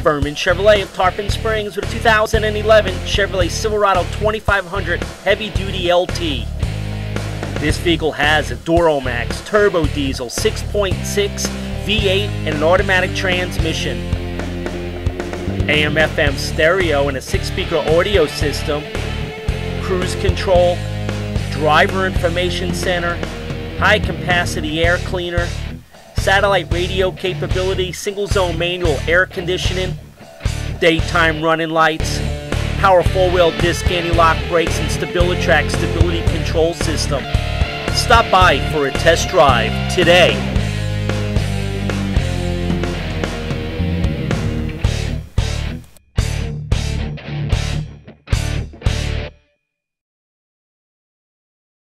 Berman Chevrolet of Tarpon Springs with a 2011 Chevrolet Silverado 2500 heavy-duty LT. This vehicle has a Duramax Turbodiesel 6.6 V8 and an automatic transmission, AM/FM stereo and a 6-speaker audio system, cruise control, driver information center, high-capacity air cleaner, satellite radio capability, single-zone manual air conditioning, daytime running lights, power 4-wheel disc anti-lock brakes, and StabiliTrak stability control system. Stop by for a test drive today.